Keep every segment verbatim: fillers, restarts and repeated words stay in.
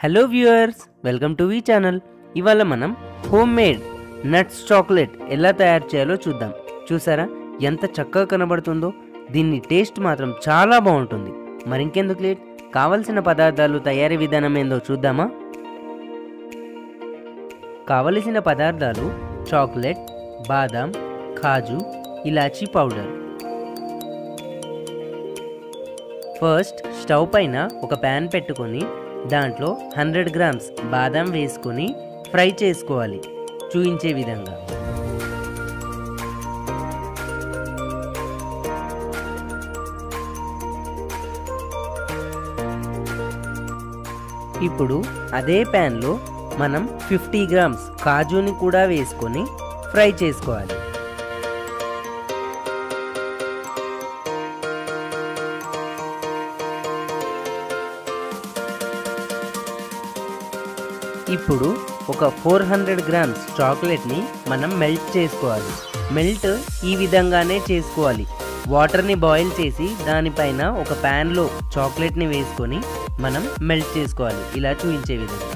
Hello viewers, welcome to ఈ channel. ఇవాళ మనం హోమ్ మేడ్ నట్స్ చాక్లెట్ ఎలా తయారు చేయాలో చూద్దాం. చూసారా ఎంత చక్కగా కనబడుతుందో. దీన్ని టేస్ట్ మాత్రం చాలా బాగుంటుంది. మరింకెందుకు లేట్, కావలసిన పదార్థాలు తయారీ విధానం ఏందో చూద్దామా. కావలసిన పదార్థాలు చాక్లెట్, బాదాం, కాజు, ఇలాచీ పౌడర్. ఫస్ట్ స్టవ్ పైన ఒక ప్యాన్ పెట్టుకొని దాంట్లో హండ్రెడ్ గ్రామ్స్ బాదాం వేసుకొని ఫ్రై చేసుకోవాలి చూయించే విధంగా. ఇప్పుడు అదే ప్యాన్లో మనం ఫిఫ్టీ గ్రామ్స్ కాజుని కూడా వేసుకొని ఫ్రై చేసుకోవాలి. ఇప్పుడు ఒక ఫోర్ హండ్రెడ్ గ్రామ్స్ చాక్లెట్ని మనం మెల్ట్ చేసుకోవాలి. మెల్ట్ ఈ విధంగానే చేసుకోవాలి. వాటర్ని బాయిల్ చేసి దానిపైన ఒక ప్యాన్లో చాక్లెట్ని వేసుకొని మనం మెల్ట్ చేసుకోవాలి ఇలా చూపించే విధంగా.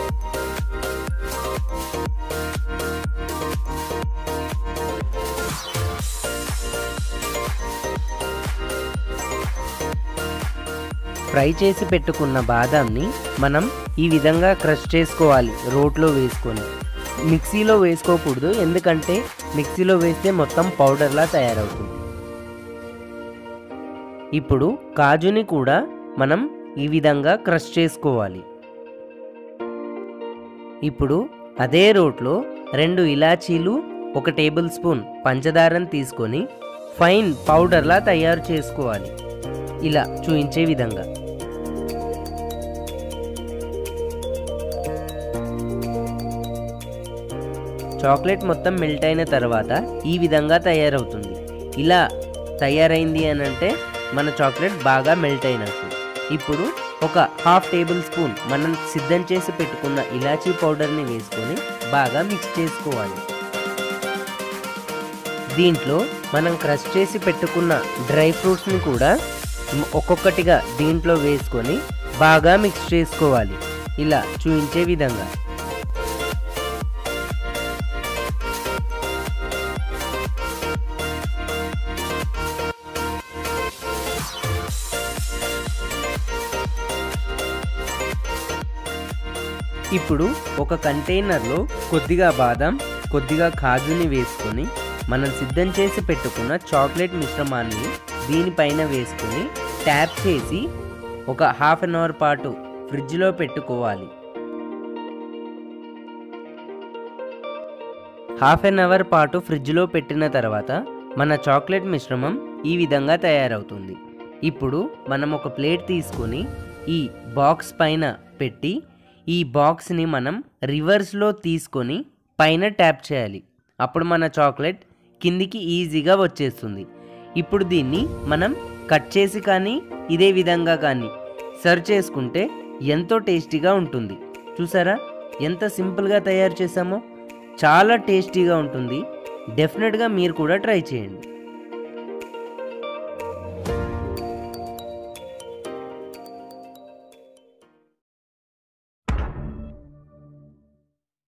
ఫ్రై చేసి పెట్టుకున్న బాదాంని మనం ఈ విధంగా క్రష్ చేసుకోవాలి రోట్లో వేసుకొని. మిక్సీలో వేసుకోకూడదు, ఎందుకంటే మిక్సీలో వేస్తే మొత్తం పౌడర్లా తయారవుతుంది. ఇప్పుడు కాజుని కూడా మనం ఈ విధంగా క్రష్ చేసుకోవాలి. ఇప్పుడు అదే రోట్లో రెండు ఇలాచీలు, ఒక టేబుల్ స్పూన్ పంచదారని తీసుకొని ఫైన్ పౌడర్లా తయారు చేసుకోవాలి ఇలా చూయించే విధంగా. చాక్లెట్ మొత్తం మెల్ట్ అయిన తర్వాత ఈ విధంగా తయారవుతుంది. ఇలా తయారైంది అని అంటే మన చాక్లెట్ బాగా మెల్ట్ అయినట్టు. ఇప్పుడు ఒక హాఫ్ టేబుల్ స్పూన్ మనం సిద్ధం చేసి పెట్టుకున్న ఇలాచీ పౌడర్ని వేసుకొని బాగా మిక్స్ చేసుకోవాలి. దీంట్లో మనం క్రష్ చేసి పెట్టుకున్న డ్రై ఫ్రూట్స్ని కూడా ఒక్కొక్కటిగా దీంట్లో వేసుకొని బాగా మిక్స్ చేసుకోవాలి ఇలా చూపించే విధంగా. ఇప్పుడు ఒక కంటైనర్లో కొద్దిగా బాదాం, కొద్దిగా కాజుని వేసుకొని మనం సిద్ధం చేసి పెట్టుకున్న చాక్లెట్ మిశ్రమాన్ని దీనిపైన వేసుకొని ట్యాప్ చేసి ఒక హాఫ్ అన్ అవర్ పాటు ఫ్రిడ్జ్లో పెట్టుకోవాలి. హాఫ్ అన్ అవర్ పాటు ఫ్రిడ్జ్లో పెట్టిన తర్వాత మన చాక్లెట్ మిశ్రమం ఈ విధంగా తయారవుతుంది. ఇప్పుడు మనం ఒక ప్లేట్ తీసుకొని ఈ బాక్స్ పైన పెట్టి ఈ బాక్స్ని మనం రివర్స్లో తీసుకొని పైన ట్యాప్ చేయాలి. అప్పుడు మన చాక్లెట్ కిందికి ఈజీగా వచ్చేస్తుంది. ఇప్పుడు దీన్ని మనం కట్ చేసి కానీ ఇదే విధంగా కానీ సర్వ్ చేసుకుంటే ఎంతో టేస్టీగా ఉంటుంది. చూసారా ఎంత సింపుల్గా తయారు చేసామో. చాలా టేస్టీగా ఉంటుంది. డెఫినెట్గా మీరు కూడా ట్రై చేయండి.